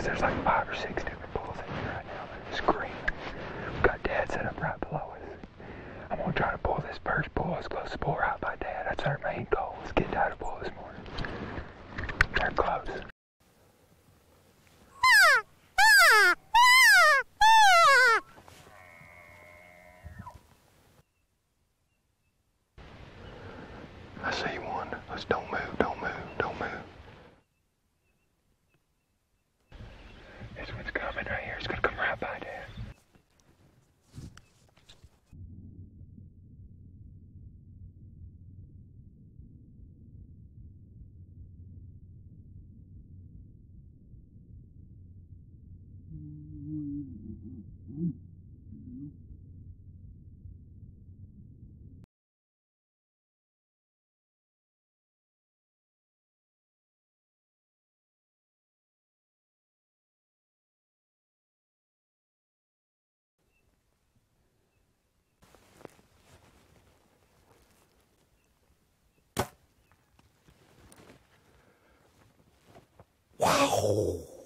there's like 5 or 6 different bulls in here right now. They're screaming. We've got Dad set up right below us. I'm gonna try to pull this first bull as close to bull right by Dad. That's our main goal. Let's get Dad a bull this morning. They're close. I see one. Let's don't move, don't move, don't move. This one's coming right here. It's gonna come right by Dad. Wow.